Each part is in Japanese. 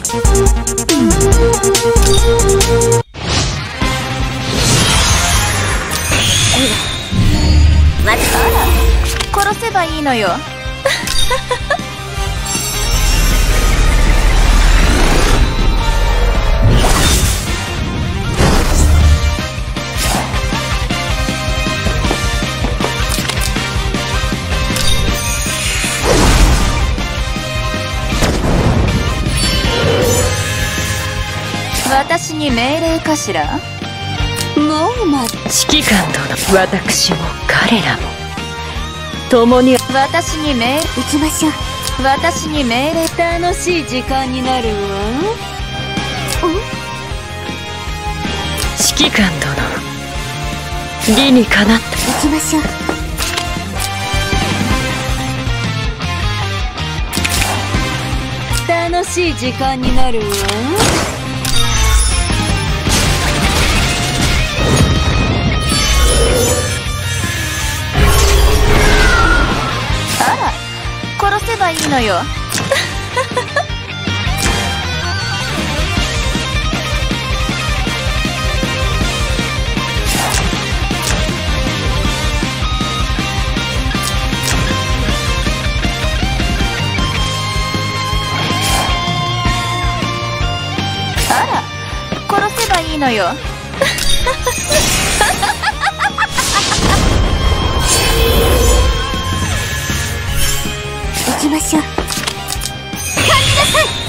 殺せばいいのよ。私に命令かしら。もう指揮官殿、私も彼らも共に私に命令。 行きましょう。 私に命令。 楽しい時間になるわ。 指揮官殿、理にかなった。 行きましょう。楽しい時間になるわ。 殺せばいいのよ。あら、殺せばいいのよ。 行きましょう。感じなさい。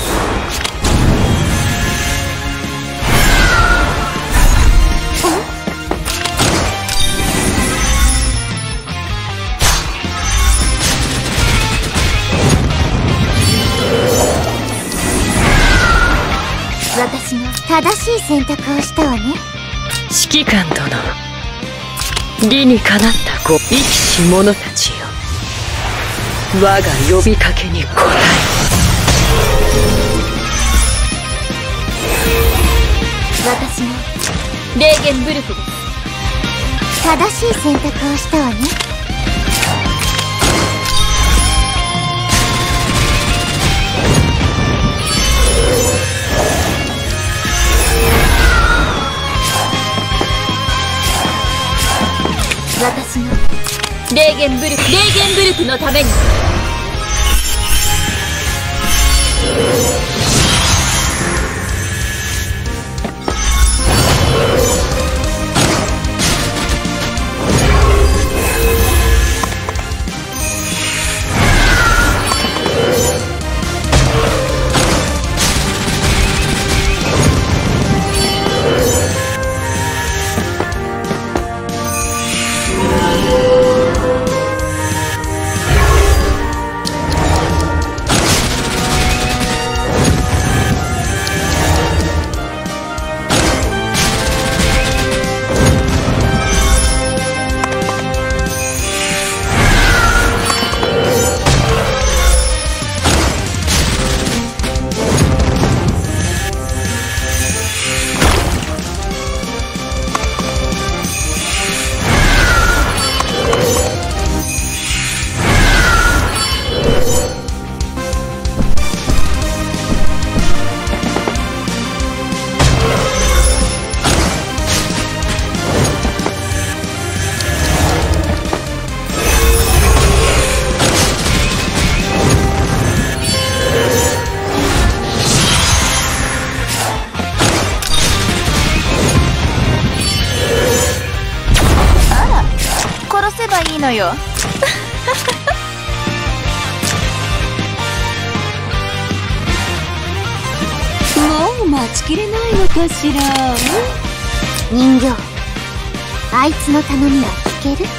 私の正しい選択をしたわね。 指揮官殿、理にかなった生きし者たちよ、我が呼びかけに応え。 私のレーゲンブルクです。正しい選択をしたわね。私のレーゲンブルクのために。 殺せばいいのよ。 もう待ちきれないのかしら。人形、あいつの頼みは聞ける？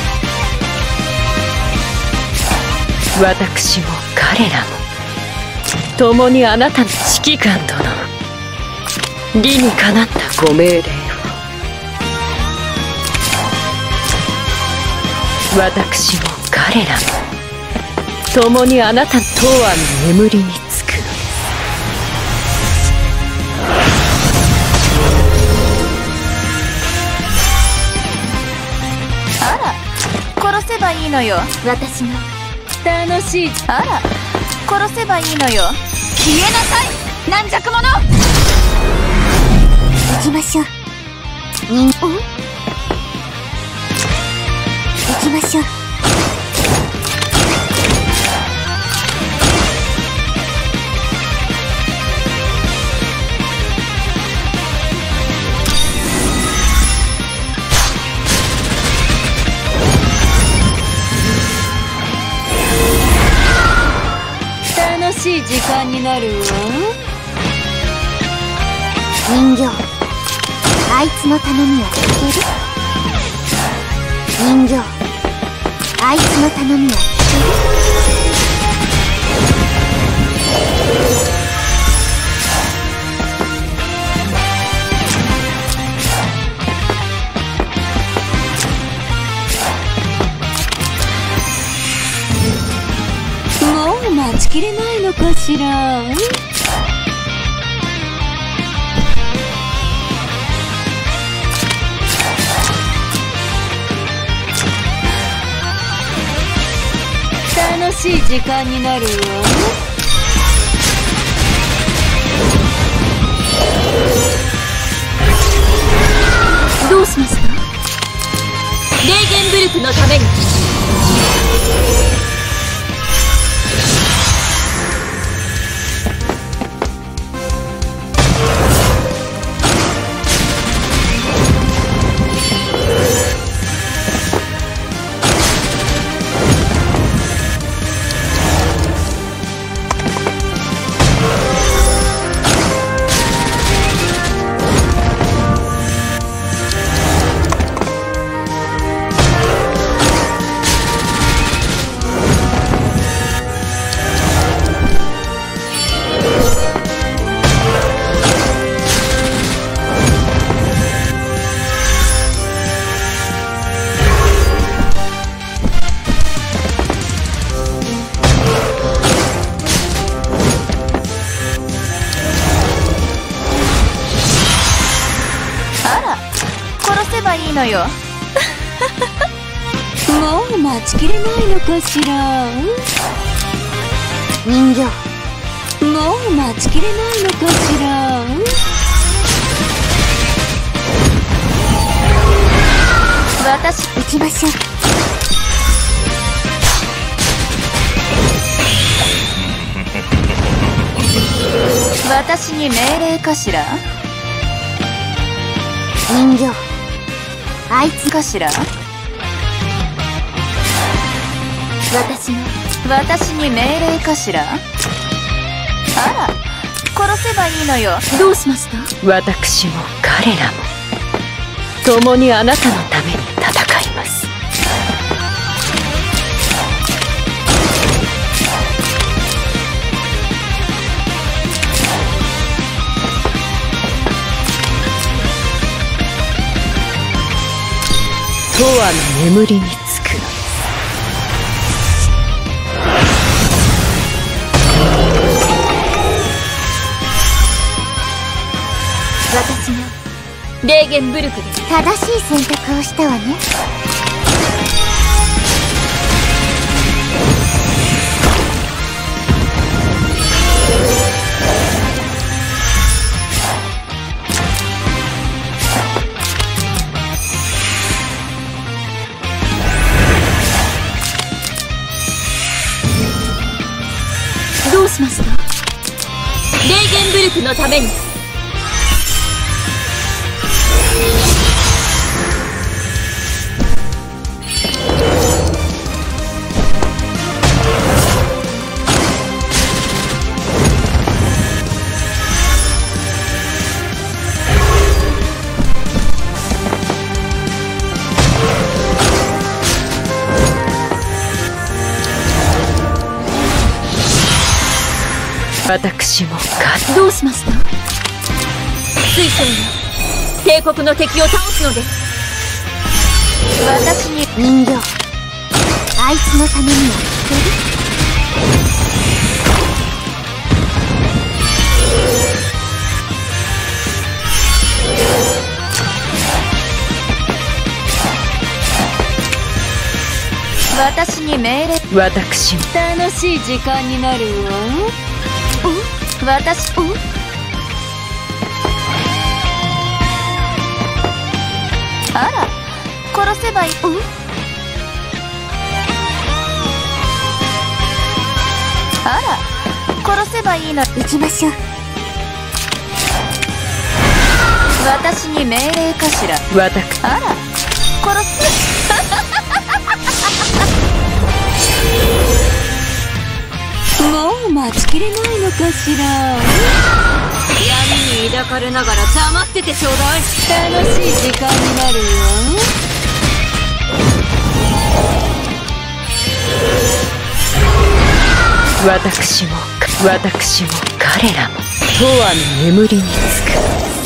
私も彼らも共にあなたの指揮官殿、理にかなったご命令を。私も彼らも共にあなたの永遠の眠りにつくのです。 あら、殺せばいいのよ。 私の楽しい。 あら、殺せばいいのよ。消えなさい。 軟弱者。 行きましょう。行きましょう。 楽しい時間になるわ。 人形、あいつの頼みは聞ける？人形、あいつの頼みは聞ける？ もう待ちきれないのかしら。楽しい時間になるわ。どうしました？レーゲンブルクのために。いいのよ。もう待ちきれないのかしら。 人形、 もう待ちきれないのかしら。私、 行きましょう。 私に命令かしら。 人形、あいつかしら。私に命令かしら。あら、殺せばいいのよ。どうしました？ 私も彼らも共にあなたのために戦います。永遠の眠りにつく。 私がレーゲンブルクで正しい選択をしたわね。 どうしました？レーゲンブルクのために。 私もどうしました？水晶が帝国の敵を倒すのです。私に人形、あいつのためには聞ける？ 私に命令。 私も楽しい時間になるわ。私あら、殺せばいい。あら、殺せばいいの。行きましょう。私に命令かしら。 私。 あら、殺す。もう待ちきれないのかしら。 闇に抱かれながら黙っててちょうだい。 楽しい時間になるよ。 私も彼らも永遠の眠りにつく。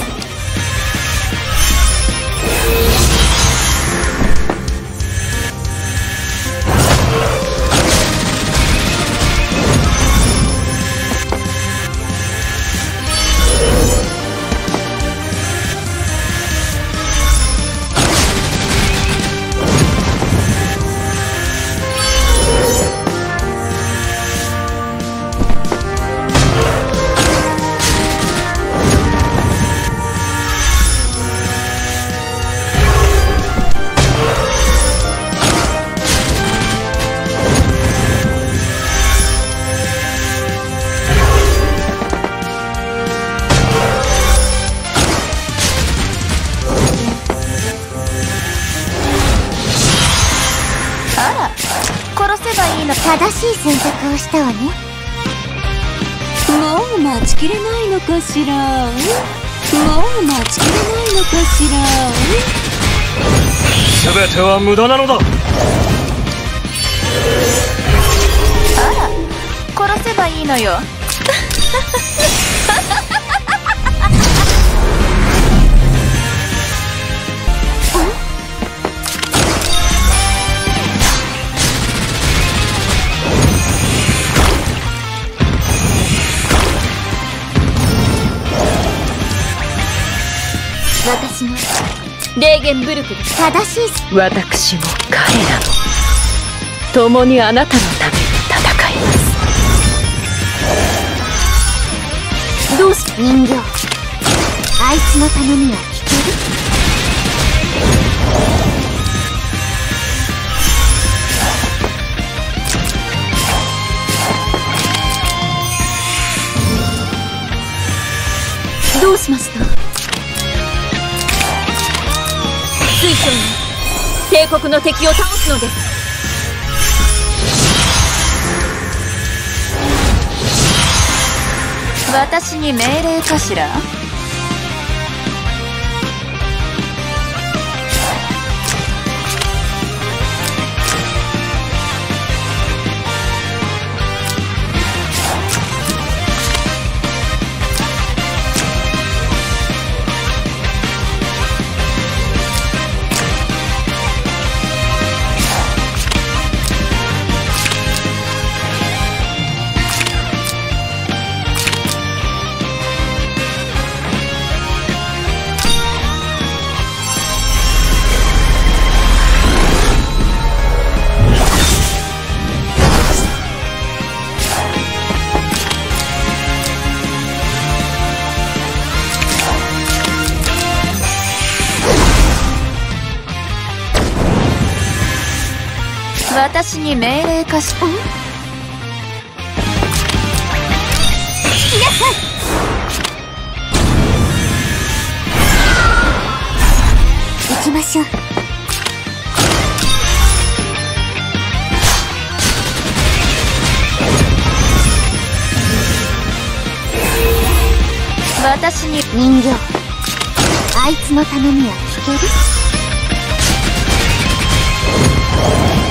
正しい選択をしたわね。もう待ちきれないのかしら。もう待ちきれないのかしら。 全ては無駄なのだ。 あら、殺せばいいのよ。 私もレーゲンブルクです。 正しい。 私も彼らも共にあなたのために戦います。 どうし人形、あいつの頼みは聞ける？ どうしました？水晶に帝国の敵を倒すのです。 私に命令かしら。私に命令かし。聞きなさい。行きましょう。私に人形、あいつの頼みは聞ける？